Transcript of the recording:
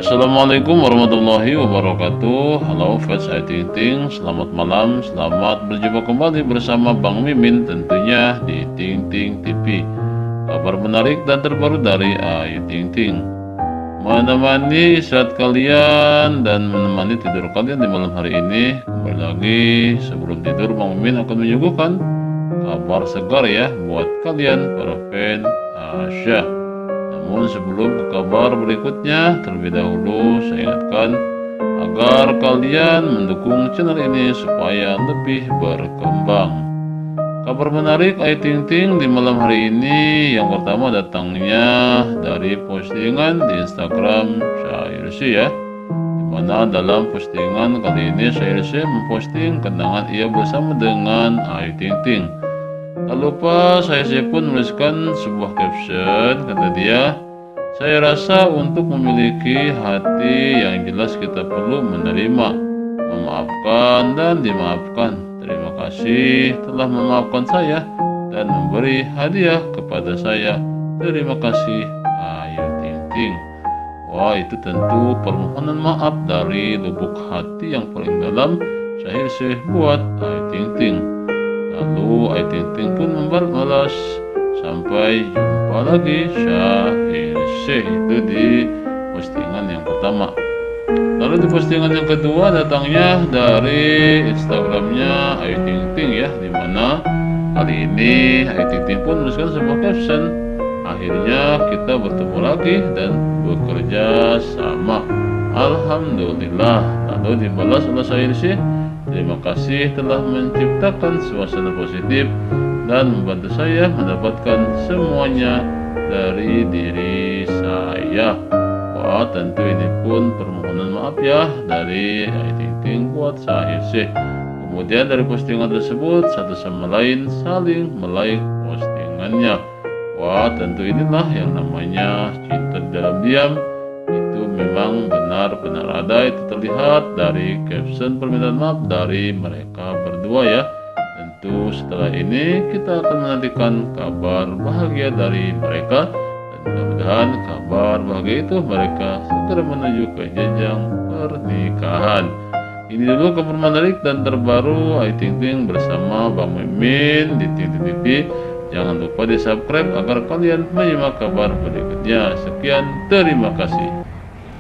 Assalamualaikum warahmatullahi wabarakatuh. Halo fans saya Ting Ting, selamat malam, selamat berjumpa kembali bersama Bang Mimin tentunya di Ting Ting TV. Kabar menarik dan terbaru dari Ayu Ting Ting, menemani istirahat kalian dan menemani tidur kalian di malam hari ini. Kembali lagi sebelum tidur Bang Mimin akan menyuguhkan kabar segar ya buat kalian para fans Asia. Namun sebelum ke kabar berikutnya, terlebih dahulu saya ingatkan agar kalian mendukung channel ini supaya lebih berkembang. Kabar menarik Ayu Ting Ting di malam hari ini, yang pertama datangnya dari postingan di Instagram Syairsi ya, dimana dalam postingan kali ini Syairsi memposting kenangan ia bersama dengan Ayu Ting Ting. Tak lupa saya pun menuliskan sebuah caption, kata dia, "Saya rasa untuk memiliki hati yang jelas kita perlu menerima, memaafkan dan dimaafkan. Terima kasih telah memaafkan saya dan memberi hadiah kepada saya. Terima kasih Ayu Ting Ting." Wah, itu tentu permohonan maaf dari lubuk hati yang paling dalam Syairsi buat Ayu Ting Ting. Lalu Ayu Ting Ting pun membalas, "Sampai jumpa lagi Syairsi." Itu di postingan yang pertama. Lalu di postingan yang kedua datangnya dari Instagramnya Ayu Ting Ting ya, dimana kali ini Ayu Ting Ting pun menuliskan sebuah caption, "Akhirnya kita bertemu lagi dan bekerja sama. Alhamdulillah." Lalu dibalas oleh Syairsi, "Terima kasih telah menciptakan suasana positif dan membantu saya mendapatkan semuanya dari diri saya." Wah, tentu ini pun permohonan maaf ya dari Ayu Ting Ting buat Syairsi. Kemudian dari postingan tersebut satu sama lain saling melike postingannya. Wah, tentu inilah yang namanya cinta di dalam diam. Itu memang benar-benar ada, itu terlihat dari caption permintaan maaf dari mereka berdua ya. Tentu setelah ini kita akan menantikan kabar bahagia dari mereka, dan mudah-mudahan kabar bahagia itu mereka segera menuju ke jenjang pernikahan. Ini dulu kabar menarik dan terbaru Ayu Ting Ting bersama Bang Mimin di Ting Ting TV. Jangan lupa di subscribe agar kalian menyimak kabar berikutnya. Sekian, terima kasih.